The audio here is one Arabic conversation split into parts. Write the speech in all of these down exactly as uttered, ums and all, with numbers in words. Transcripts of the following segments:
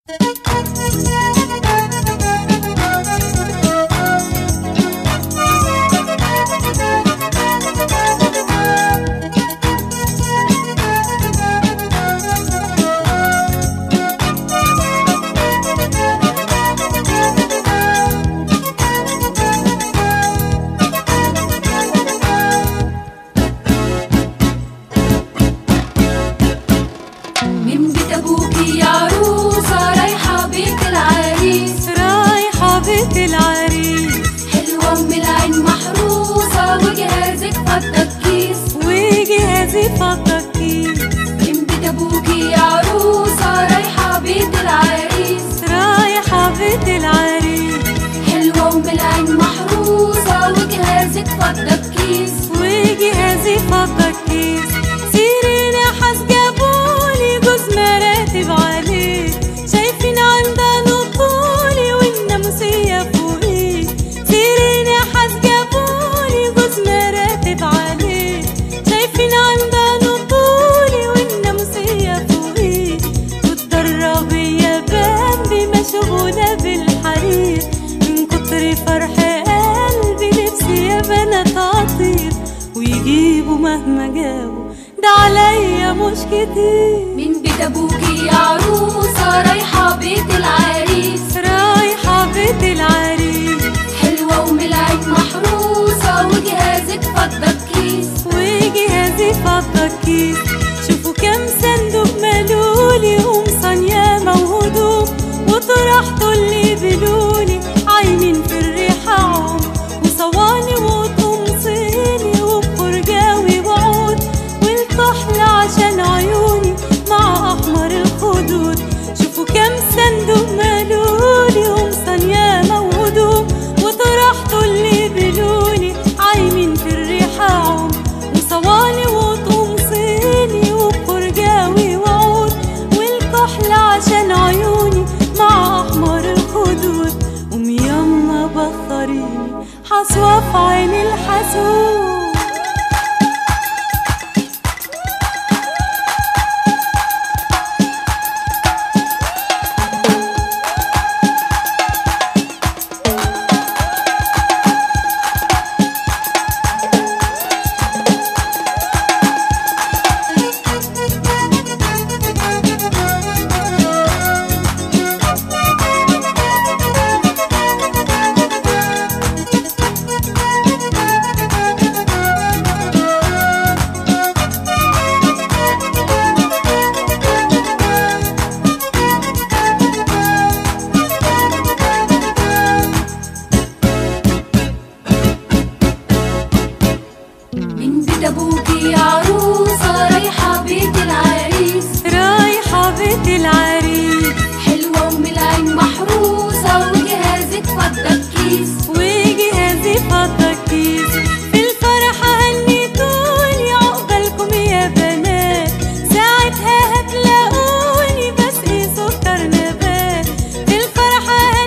من بيت ابوكي يا عروسة رايحة بيت العريس، رايحة بيت العريس. حلوة ام العين محروسة وجهازك فضة كيس، وجهازي فضة كيس. من بيت ابوكي يا عروسة رايحة بيت العريس، رايحة بيت العريس. حلوة ام العين محروسة وجهازك فضة كيس، وجهازي فضة كيس. سيري نحاس جابولي جوز مراتب عليه، شايفين عندنا طولي والناموسية فوقيه. سيري نحاس جابولي جوز مراتب عليه، شايفين عندنا طولي والناموسية فوقيه. والدرابية بامبي مشغولة بالحرير، من كتر فرح قلبي نفسي يا بنات اطير. ويجيبوا مهما جابوا ده عليا مش كتير. من بيت ابوكي يا عروسة رايحة بيت العريس، رايحة بيت العريس. حلوة ام العين محروسة وجهازك فضة كيس، وجهازي فضة كيس. شوفوا كام صندوق مالولي قمصان ياما وهدوم، وطرحتوا اللي بلولي عايمين في الريحة عم، وصواني وطمصيني وبخرجاوي وعود، والكحل عشان عيوني مع احمر الخدود. شوفوا كام صندوق مالولي قمصان ياما وهدوم، وطرحتوا اللي بلولي عايمين في الريحة عم، وصواني وطمصيني وبخرجاوي وعود، والكحل عشان عيوني مع احمر الخدود. قومي يما بخريني حصوة في عين الحسود. من بيت ابوكي يا عروسة رايحة بيت العريس، رايحة بيت العريس. حلوة ام العين محروسة وجهازك فضة كيس، وجهازي فضة كيس. في الفرح هنيتوني عقبالكم يا بنات، ساعتها هتلاقوني بسقي سكر نبات. في الفرح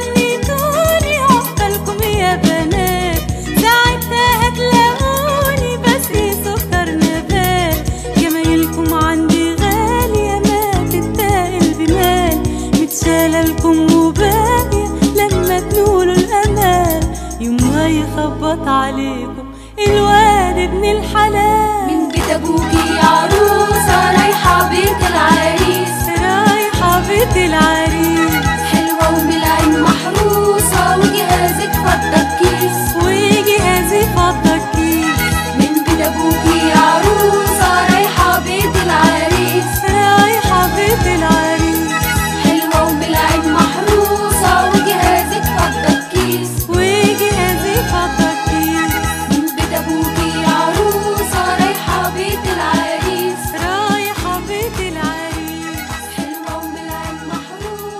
هنيتوني عقبالكم يا بنات، ساعتها هتلاقوني بسقي سكر نبات. جمايلكم عندي غالية ما تتاقل بمال، متشالة لكم وباقية لما تنولوا الأمال. يوم ما يخبط عليكم الواد ابن الحلال. من بيت ابوكي يا عروسة رايحة بيت العريس، رايحة بيت العريس. حلوة ام العين محروسة وجهازك فضة كيس، وجهازي فضة كيس. من بيت ابوكي يا عروسة رايحة بيت العريس، رايحة بيت العريس. حلوة ام العين محروسة وجهازك فضة كيس، وجهازي فضة كيس. من بيت ابوكي يا عروسة رايحة بيت العريس، رايحة بيت العريس. حلوة ام العين محروسة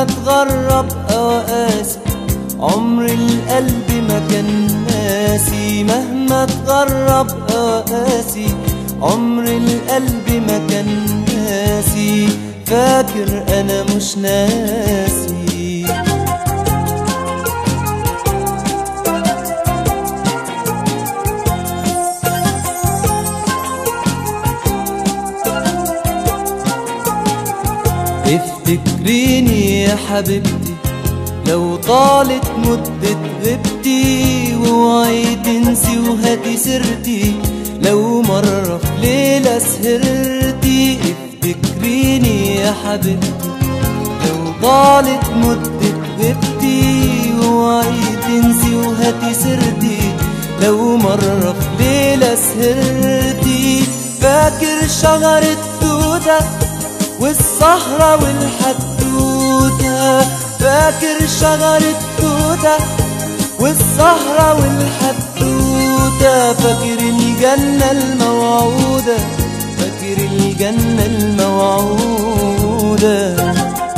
اتغرب أو أقاسي عمر القلب ما كان ناسي. مهما اتغرب أو أقاسي عمر القلب ما كان ناسي. فاكر أنا مش ناسي. افتكريني يا حبيبتي لو طالت مدة غبتي، واوعي تنسي وهاتي سيرتي لو مرة في ليلة سهرتي. افتكريني يا حبيبتي لو طالت مدة غبتي، واوعي تنسي وهاتي سيرتي لو مرة في ليلة سهرتي. فاكر شجرة توتة والسهرة والحدوتة، فاكر شجرة توتة والسهرة والحدوتة. فاكر الجنة الموعودة، فاكر الجنة الموعودة.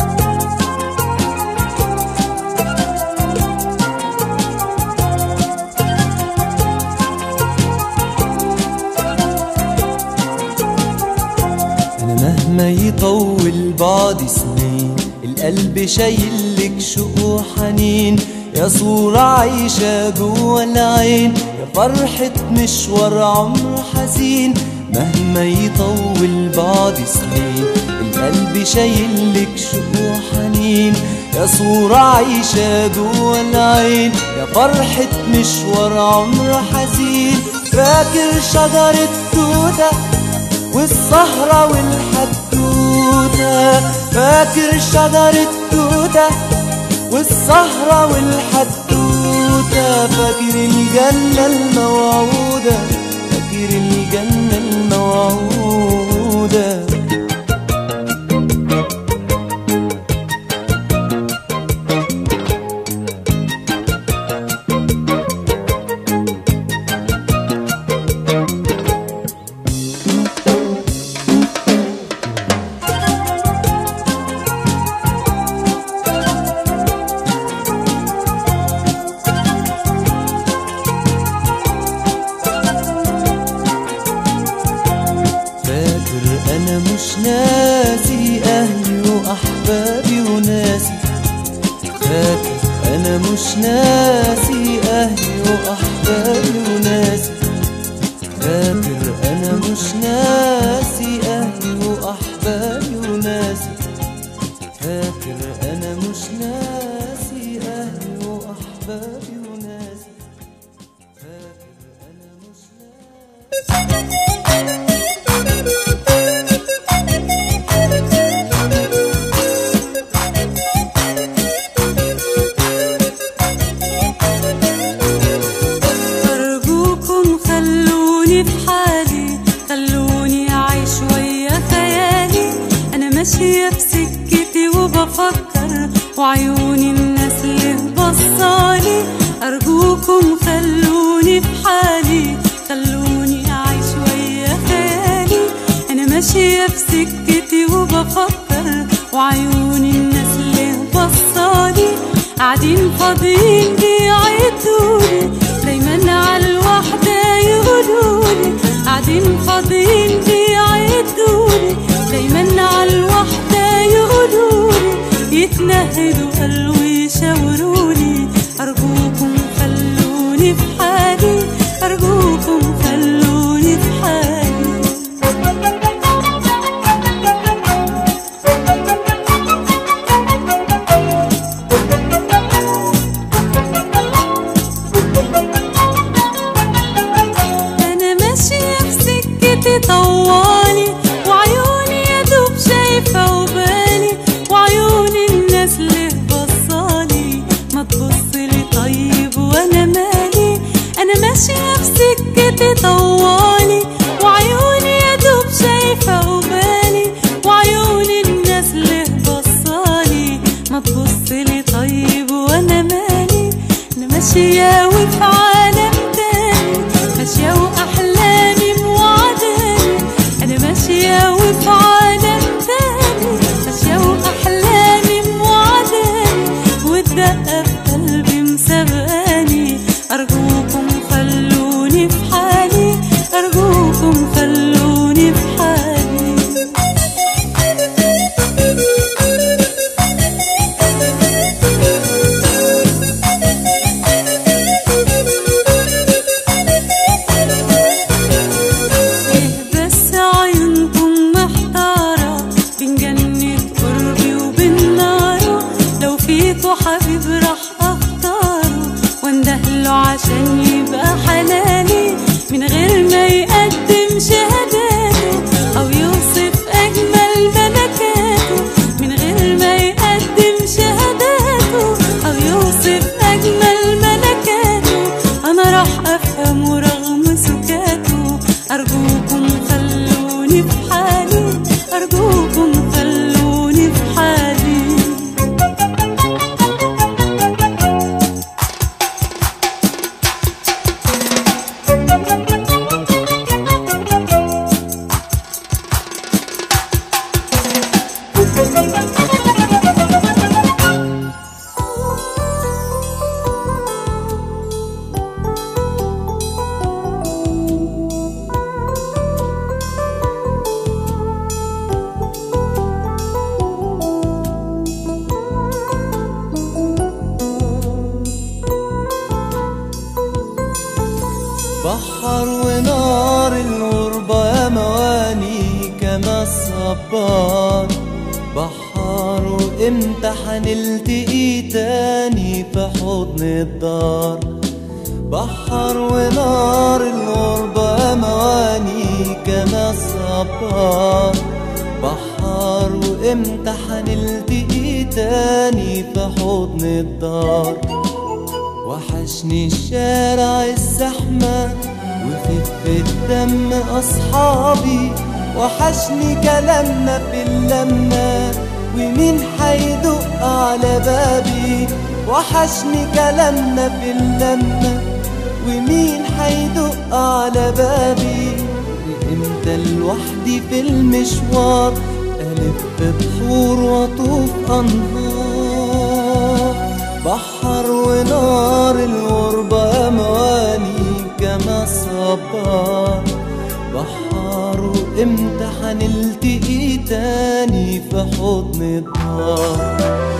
مهما يطول بعد سنين القلب شايلك شوق وحنين، يا صورة عايشة جوا العين، يا فرحة مشوار عمر حزين. مهما يطول بعد سنين القلب شايلك شوق وحنين، يا صورة عايشة جوا العين، يا فرحة مشوار عمر حزين. فاكر شجرة توتة والسهرة والحدوتة، فاكر شجرة توتة والسهرة والحدوتة. فاكر الجنة الموعودة، فاكر الجنة الموعودة. أنا مش ناسي أهلي وأحبابي وناسي، فاكر أنا مش ناسي أهلي وأحبابي وناسي، فاكر أنا مش ناسي أهلي وأحبابي وناسي، فاكر أنا مش ناسي أهلي وأحبابي وناسي، فاكر أنا مش ناسي. ماشية بسكتي وبفكر وعيوني الناس اللي بصالي. أرجوكم خلوني في حالي، خلوني أعيش ويا خيالي. أنا ماشية بسكتي وبفكر وعيوني الناس اللي بصالي. قاعدين فاضيين بيعدولي دايما على الوحدة يقولولي، قاعدين فاضيين بيعدولي دايما على الوحدة يقولولي، يتنهدوا قالوا يشاورولي. أرجوكم خلوني في حالي، أرجوكم خلوني في حالي. أنا ماشية بسكتي طوالي وعيوني يا دوب شايفة وبالي، وعيوني الناس اللي بصالي ما تبصلي طيب وانا مالي. انا ماشية بسكتي طوالي وعيوني يا دوب شايفة وبالي، وعيوني الناس اللي بصالي ما تبصلي طيب وانا مالي. انا ماشية وفي عالم تاني، ماشية واحلامي موعداني. انا ماشية وفي عالم تاني، ماشية واحلامي موعداني. بحبه حبيب راح اختاره واندهله عشان يبقى حلالي من غير ما يقدم شهاداته او يوصف اجمل ملكاته، من غير ما يقدم شهاداته او يوصف اجمل ملكاته. انا راح افهمه رغم سكاته. ارجوكم خلوني في حالي، ارجوكم خلوني في حالي. بحر ونار الغربة يا مواني كما الصبار. بحر وامتى حنلتقي تاني في حضن الدار. بحر ونار الغربة يا مواني كما الصبار. بحر وامتى حنلتقي تاني في حضن الدار. وحشني الشارع الزحمة وخفة دم أصحابي. وحشني كلامنا في اللمة ومين حيدق على بابي. وحشني كلامنا في اللمة ومين حيدق على بابي. وإمتى لوحدي في المشوار ألف بحور وأطوف أنهار. بحر ونار الغربة مواني كما صبار. بحر وامتى حنلتقي تاني في حضن الدار.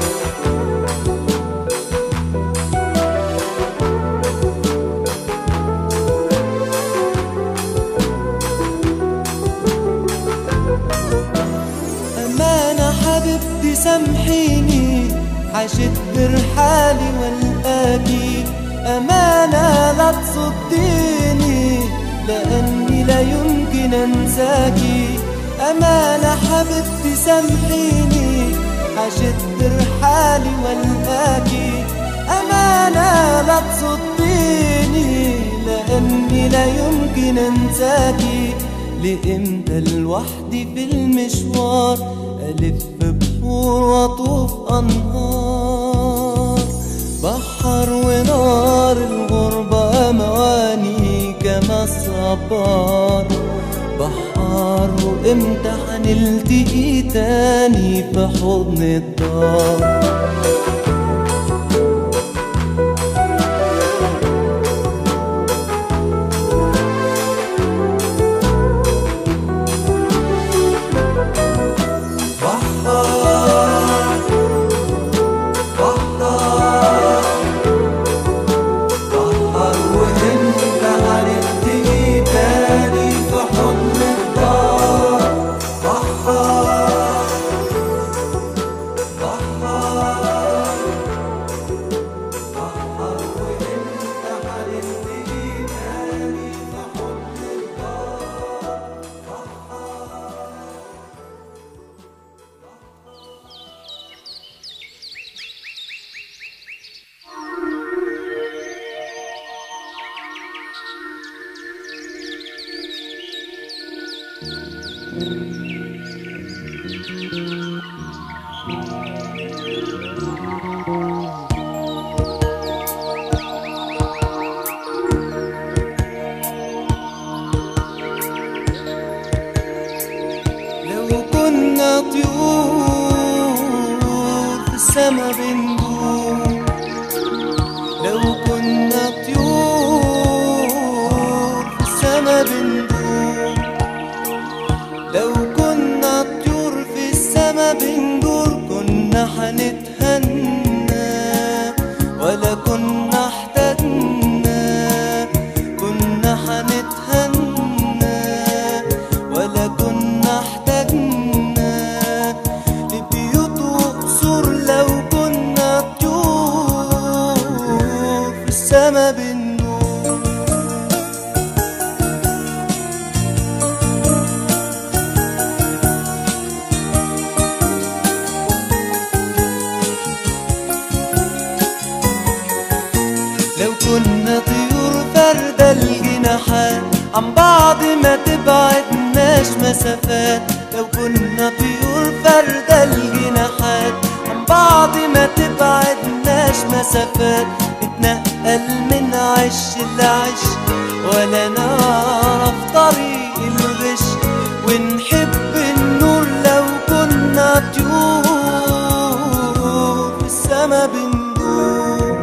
أمانة حبيبتي سامحيني عشت برحالي والقاكي. أمانة لا تصديني لأني لا يمكن أنساكي. أمانة حبيبتي سامحيني عشت برحالي والقاكي. أمانة لا تصديني لأني لا يمكن أنساكي. لإمتى لوحدي في المشوار ألف بحور وأطوف أنهار. بحر ونار الغربة مواني كما الصبار. بحر وإمتى حنلتقي تاني في حضن الدار. السما بندور. لو كنا طيور في السما بندور. لو كنا طيور في السما بندور كنا حنتهنى ولا كنا احتاجنا. كنا حنتهنى ولا كنا احتاجنا لبيوت وقصور. لو كنا طيور لو كنا طيور فردة الجناحات عن بعض ما تبعدناش مسافات. لو كنا طيور فردة الجناحات عن بعض ما تبعدناش مسافات. نتنقل من عش لعش ولا نعرف طريق الغش، ونحب النور لو كنا طيور في السما بندور.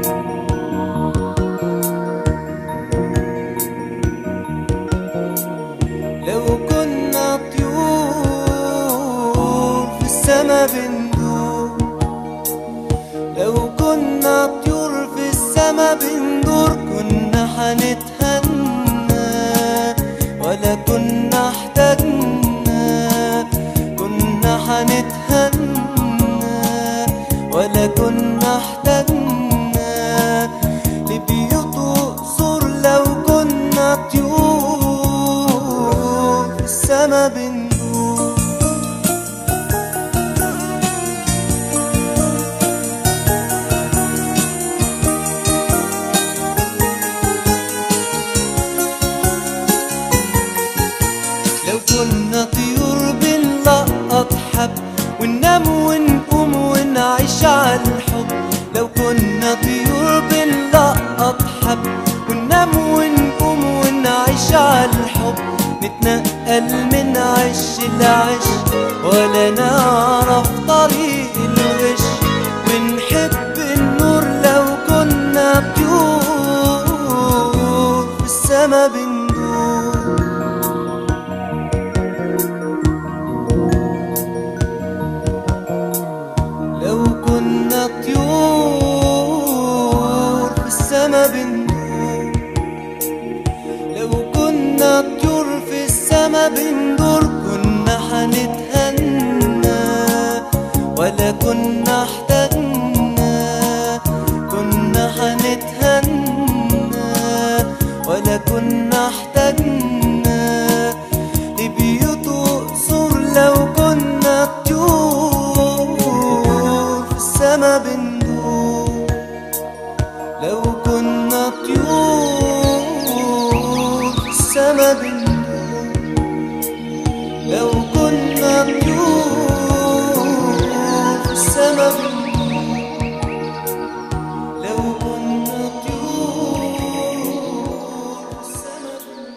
لو كنا طيور في السما بندور، لو كنا طيور في السما بندور، كنا حنتهنى ولا كنا احتاجنا. كنا حنتهنى ولا كنا احتاجنا لبيوت وقصور. لو كنا طيور في السما بندور. لو كنا طيور بنلقط حب وننام ونقوم ونعيش على الحب. لو كنا طيور بنلقط حب وننام ونقوم ونعيش على الحب. نتنقل من عش لعش ولا نعرف طريق الغش، ونحب النور لو كنا طيور في السما بندور. لو كنا طيور في السما بندور، لو كنا طيور في السما بندور، كنا حنتهنى ولا كنا احتاجنا. كنا حنتهنى ولا كنا احتاجنا لبيوت وقصور. لو كنا طيور في السما بندور، لو كنا طيور في السما بندور، لو كنا طيور في السما بندور، لو كنا طيور في السما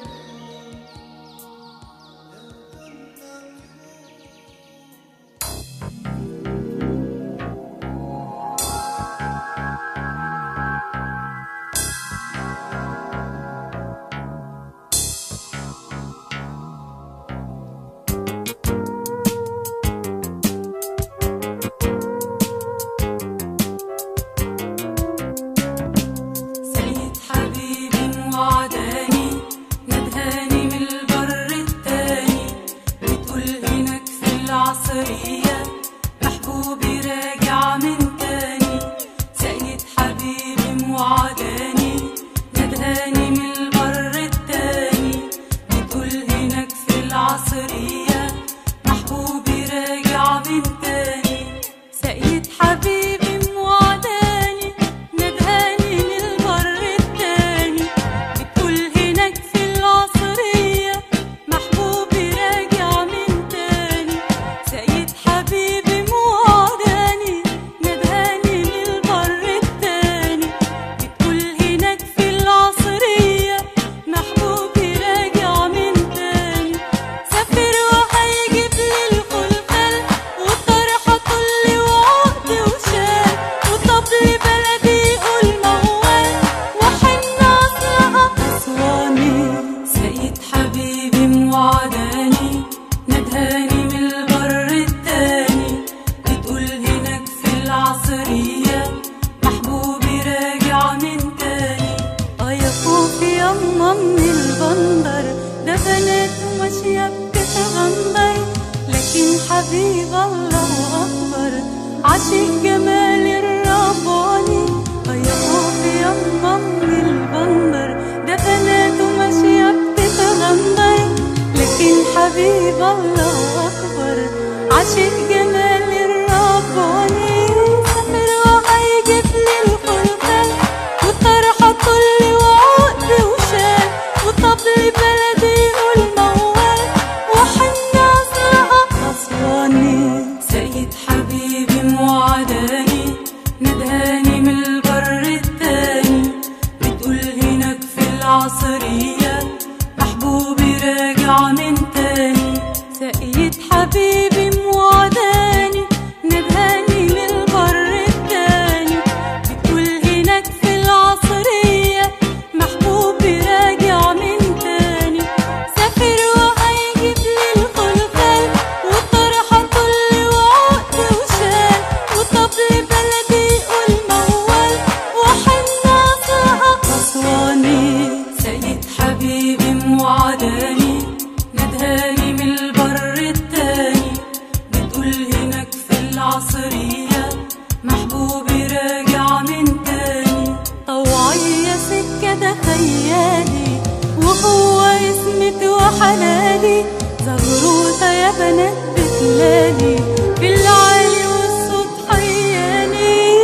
سيد حبيبي موعداني ندهاني من البر التاني، بتقول هناك في العصرية محبوبي راجع من تاني. سيد حبيبي موعداني ندهاني من البر التاني، بتقول هناك في العصرية محبوبي راجع من تاني. سيد حبيبي موعداني ندهاني من البر التاني، بتقول هناك في العصرية محبوبي راجع من تاني. سيد حبيبي موعداني ندهاني من البر التاني، بتقول هناك في العصرية محبوبي راجع من تاني. سافر وهيجيب لي الخلخال والطرحة طلي وعقد وشال، وطبل بلدي يقول موال وحن أصلها أسواني. سيد حبيبي موعداني ندهاني من البر التاني، بتقول هناك في العصرية محبوبي راجع من تاني. اه يا خوفي يما من البندر، ده بنات ماشية بتتغندر، لكن حبيب الله أكبر عاشق جمال الرباني. اه يا خوفي يما من البندر، ده بنات ماشية بتتغندر، لكن حبيب الله أكبر عاشق جمال الرباني. سافر وهيجيب لي الخلخال والطرح محبوبي راجع من تاني. طوعية سكة ده خيالي وهو اسمتي وحلالي، زغروطة يا بنات بتلالي في العالي والصوت حياني.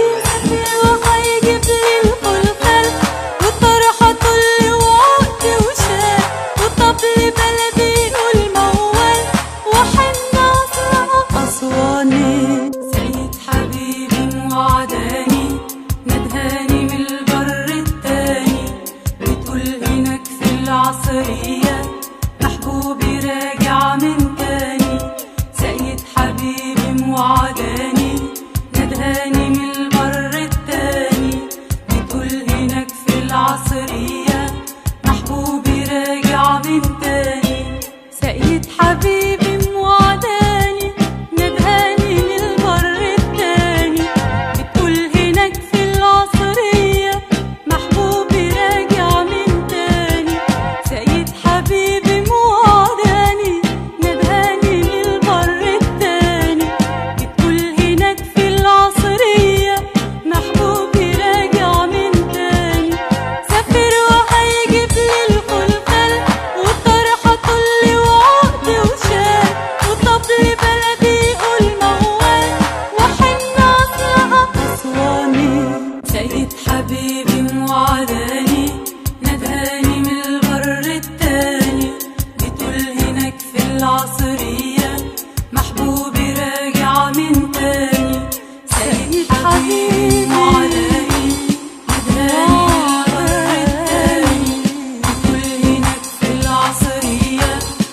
وهيجيب لي الخلخال والطرحة طل وعقد وشال، وطبل بلدي يقول موال وحن أصلها أسواني. سيد حبيبي موعداني ندهاني من البر التاني، بتقول هناك في العصرية محبوبي راجع من تاني. سيد حبيبي موعداني ندهاني من البر التاني، بتقول هناك في العصرية محبوبي راجع من تاني. سيد حبيبي موعداني ندهاني من البر التاني، بتقول هناك في العصرية محبوبي راجع من تاني. سيد حبيبي موعداني ندهاني من البر التاني، بتقول هناك في العصرية محبوبي راجع من تاني. سافر وهيجيب لي الخلخال والطرحة طل وعقد وشال، وطبل بلدي يقول موال وحن أصلها أسواني. سيد حبيبي موعداني ندهاني من البر التاني، بتقول هناك في العصرية محبوبي راجع من تاني. سيد حبيبي موعداني ندهاني من البر التاني، بتقول هناك في العصرية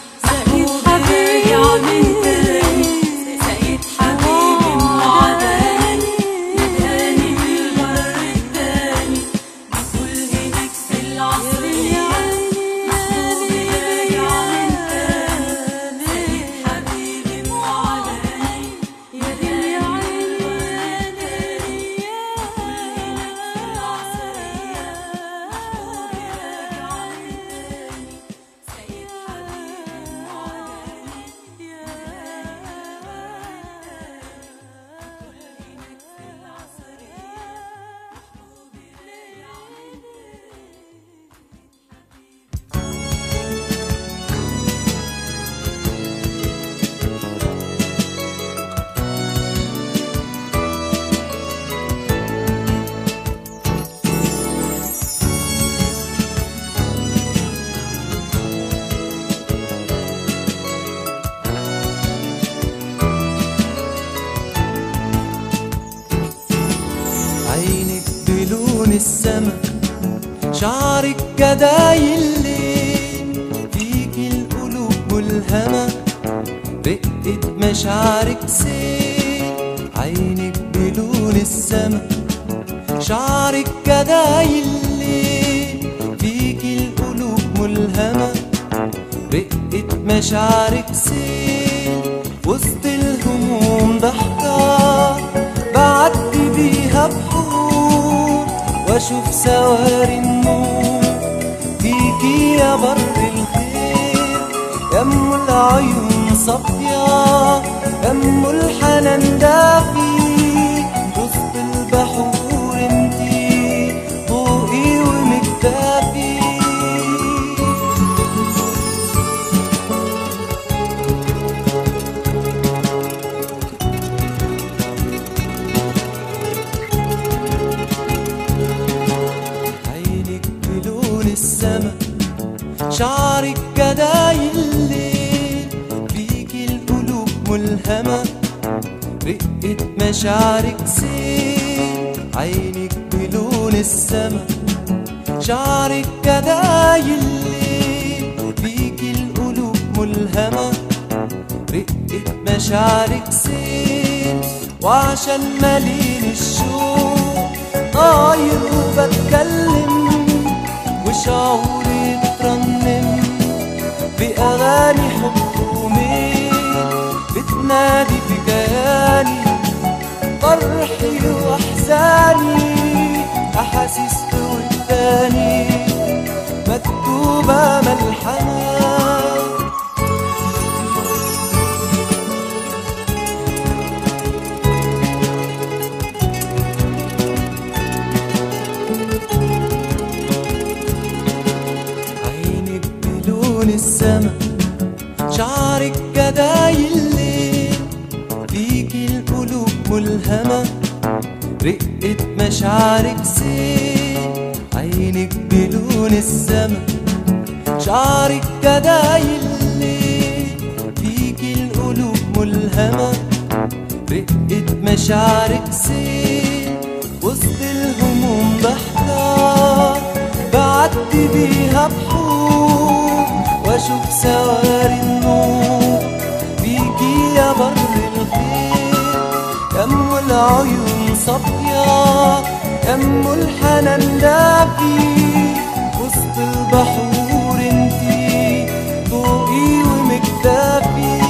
محبوبي راجع من تاني. سيد حبيبي موعداني ندهاني من البر التاني، بتقول هناك في العصرية محبوبي راجع من تاني. سيد حبيبي موعداني ندهاني من البر التاني، بتقول هناك في العصرية محبوبي راجع من تاني. سيد حبيبي موعداني عينك بلون السما، شعرك جداي الليل، فيكي القلوب ملهمة، رقة مشاعرك سيل. عينك بلون السما، شعرك جداي الليل، فيكي القلوب ملهمة، رقة مشاعرك سيل. وسط الهموم ضحكة بعدي بيها بحور، واشوف سواري النور فيكي يا بر الخير. يا ام العيون صافية، يا ام الحنان دافي، وسط البحور انتي فوقي ومكتافي. السما، شعرك جداي الليل، فيكي القلوب ملهمة، رقة مشاعرك سيل. عينك بلون السما، شعرك جداي الليل، فيكي القلوب ملهمة، رقة مشاعرك سيل. وعشان مليل الشوق طاير وبتكلم، وشعوري ترنم بأغاني حب وميل، بتنادي في كياني فرحي وأحزاني، أحاسيس في وداني مكتوبة ملحمة. السما، شعرك جداي الليل، فيكي القلوب ملهمة، رقة مشاعرك سيل، عينك بلون السما، شعرك جداي الليل، فيكي القلوب ملهمة، رقة مشاعرك سيل، وسط الهموم ضحكة بعدي بيها بحور، واشوف سواري النور فيكي يا بر الخير، يم العيون صافية، يم الحنان دافي، وسط البحور انتي ضوئي ومكتافي.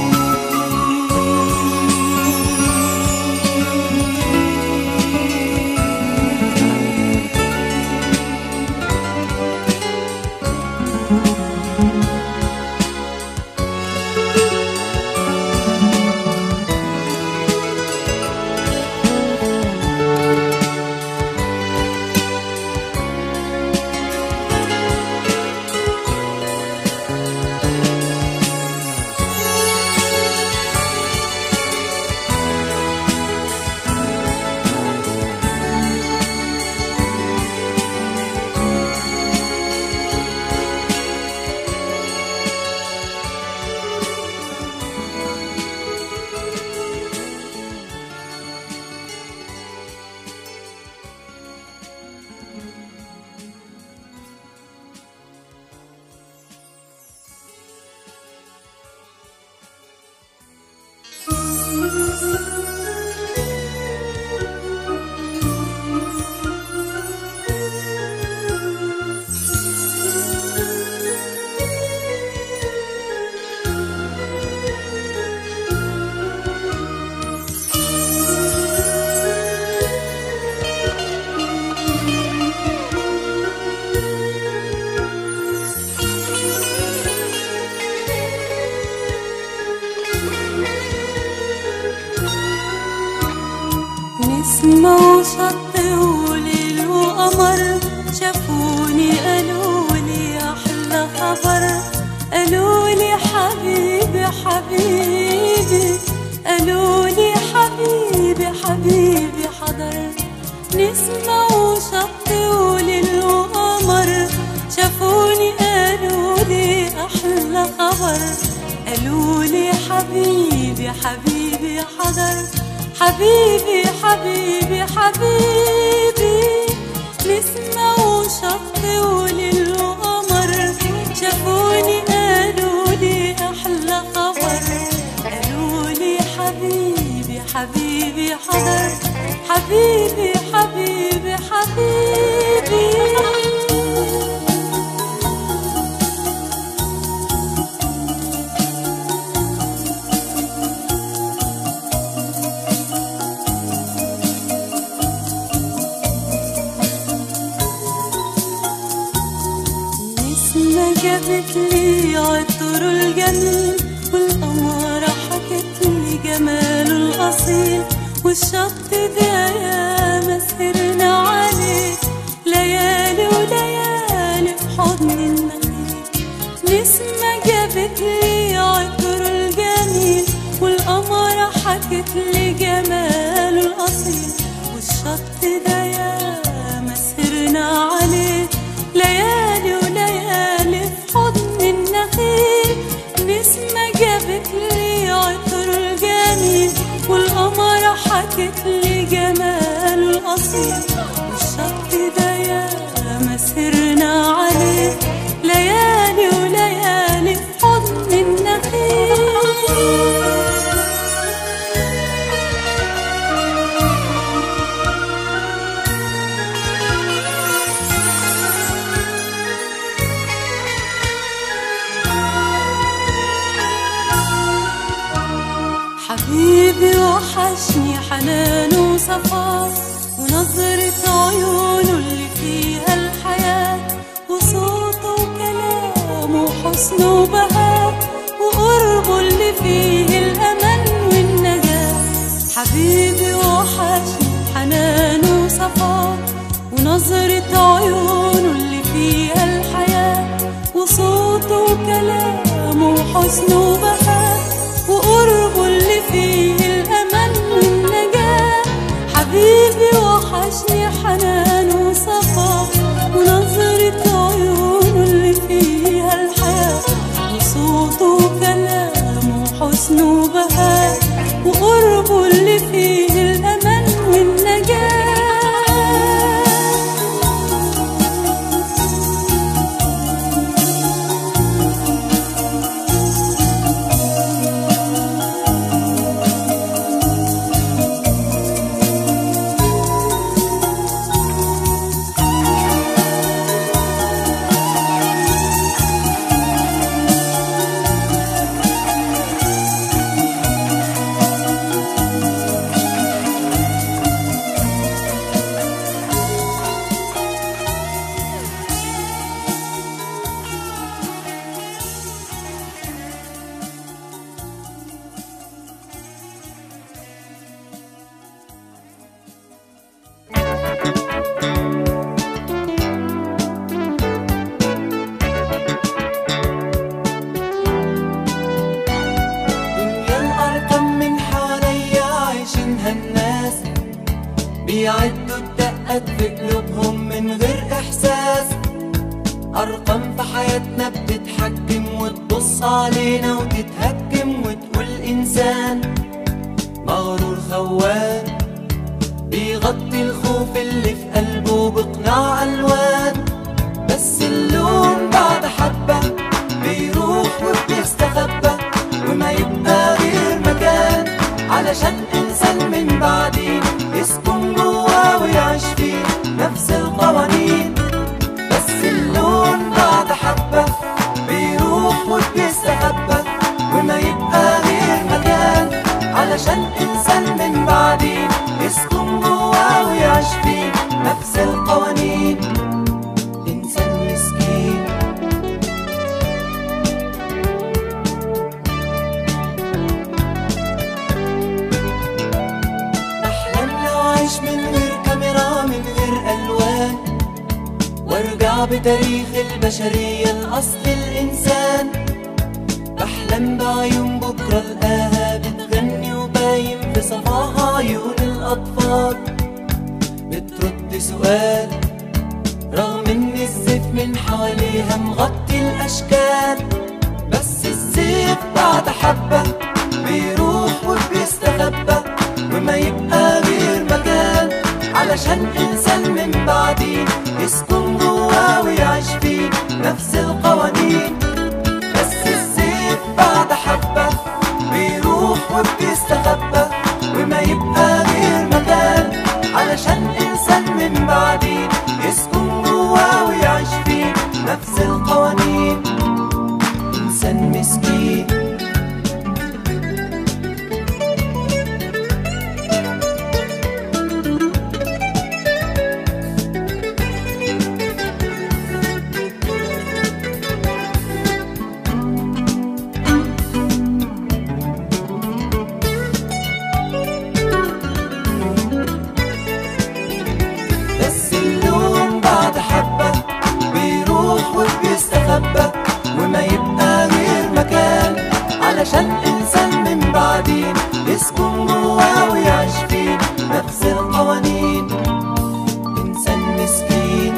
نسمة وشط وليل وقمر، شافوني قالولي أحلى خبر، قالولي حبيبي حبيبي، قالولي حبيبي حبيبي حضر. نسمة وشط وليل وقمر، شافوني قالولي أحلى خبر، قالولي حبيبي حبيبي حضر، حبيبي حبيبي حبيبي. نسمة وشط وليل وقمر، شافوني قالولي أحلى خبر، قالولي حبيبي حبيبي حضر، حبيبي حبيبي حبيبي. جابت لي عطر الجميل، والقمر حكت لي جماله الأصيل، والشط ده يا مسهرنا عليه، ليالي وليالي في حضن النخيل. نسمة جابت لي عطر الجميل، والقمر حكت لي جماله الأصيل، والشط ده يا مسهرنا عليه، ليالي وليالي في حضن النخيل. نسمة جابت لي عطر الجميل، والقمر حكت لي جماله الأصيل، والشط ده يا مسهرنا عليه، ليالي وليالي في حضن النخيل. حبيبي وحشني حنانه وصفاه، ونظرة عيونه اللي فيها الحياة، وصوته وكلامه وحسنه وبهاء، وقربه اللي فيه الأمل والنجاة. حبيبي وحشني حنانه وصفاه، ونظرة عيونه اللي فيها الحياة، وصوته وكلامه وحسنه وبهاء وقربه اللي فيه الأمل والنجاة. حبيبي وحشني حنانه وصفاه ونظرة عيونه اللي فيها الحياة وصوته وكلامه وحسنه وبهاء وقربه اللي فيه الأمل والنجاة. بيعدوا الدقات في قلوبهم من غير إحساس. أرقام في حياتنا بتتحكم وتبص علينا وتتهكم وتقول إنسان مغرور خوان بيغطي الخوف اللي في قلبه بقناع ألوان. بس اللون بعد حبة بيروح وبيستخبى وما يبقى غير مكان علشان إنسان من بعدين يسكن جواه ويعيش فيه نفس القوانين. بس اللون بعد حبة بيروح وبيستخبى وما يبقى غير مكان علشان إنسان من بعدين يسكن جواه ويعيش فيه نفس القوانين. إنسان مسكين من غير كاميرا من غير ألوان وارجع بتاريخ البشرية لأصل الإنسان. بحلم بعيون بكرة القاها بتغني وباين في صفاها عيون الأطفال بترد سؤال رغم إن الزيف من حواليها مغطي الأشكال. بس الزيف بعد حبة بيروح وبيستخبى وما يبقى غير مكان علشان إنسان من بعدين يسكن جواه ويعيش فيه نفس القوانين. بس الزيف بعد حبة بيروح وبيستخبى وما يبقى غير مكان علشان إنسان من بعدين يسكن جواه ويعيش فيه نفس القوانين. إنسان مسكين وما يبقى غير مكان علشان إنسان من بعدين يسكن جواه ويعيش فيه نفس القوانين. إنسان مسكين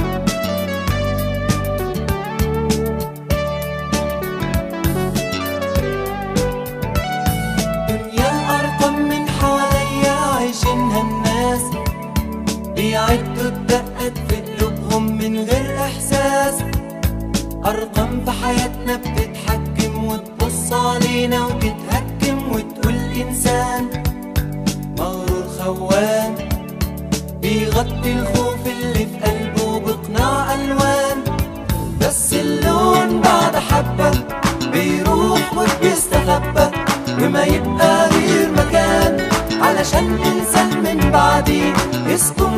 دنيا الأرقام من حواليا عايشينها الناس بيعدوا الدقات في قلوبهم من غير إحساس. أرقام في حياتنا بتتحكم وتبص علينا وتتهكم وتقول إنسان مغرور خوان بيغطي الخوف اللي في قلبه بقناع ألوان. بس اللون بعد حبة بيروح وبيستخبى وما يبقى غير مكان علشان إنسان من بعدين يسكن